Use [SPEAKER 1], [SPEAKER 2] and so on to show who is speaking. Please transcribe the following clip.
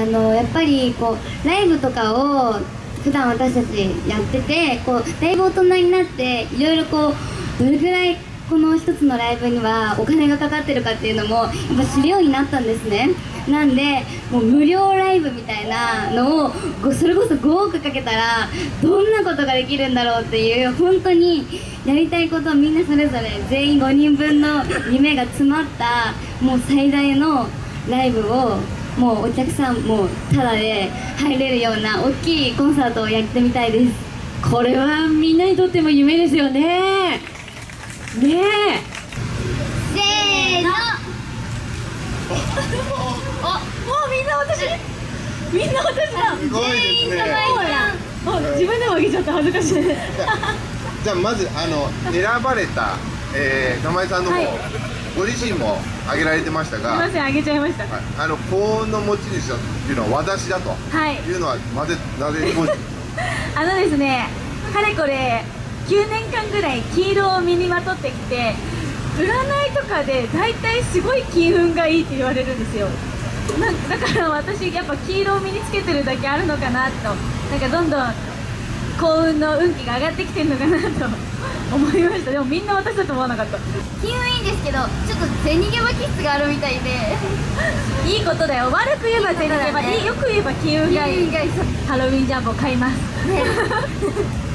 [SPEAKER 1] やっぱりこうライブとかを普段私たちやってて、こうだいぶ大人になっていろいろこうどれくらいこの一つのライブにはお金がかかってるかっていうのもやっぱ知るようになったんですね。なんでもう無料ライブみたいなのをそれこそ5億かけたらどんなことができるんだろうっていう、本当にやりたいことをみんなそれぞれ全員5人分の夢が詰まったもう最大のライブを、もうお客さんもタダで入れるような大きいコンサートをやってみたいです。
[SPEAKER 2] これはみんなにとっても夢ですよね。ねえ、
[SPEAKER 1] せーの
[SPEAKER 2] お、もうみんな私だ。
[SPEAKER 3] すごいですね。
[SPEAKER 2] 自分でもあげちゃった恥ずかしい。
[SPEAKER 3] じゃあまず選ばれた玉井さんの方、
[SPEAKER 2] はい、
[SPEAKER 3] ご自身も挙げられてましたが、
[SPEAKER 2] すみません、あげちゃいました。
[SPEAKER 3] 幸運の持ち主だっていうのは私だというのはなぜ
[SPEAKER 2] ですね、かれこれ9年間ぐらい黄色を身にまとってきて、占いとかで大体すごい金運がいいって言われるんですよ。だから私やっぱ黄色を身につけてるだけあるのかなと、なんかどんどん幸運の運気が上がってきてるのかなと思いました。でもみんな私だと思わなかった。
[SPEAKER 1] 金運いいんですけど、ちょっと銭ゲバ気質があるみたいで
[SPEAKER 2] いいことだよ。悪く言えば銭ゲバ、よく言えば金運がいい。ハロウィンジャンボ買います。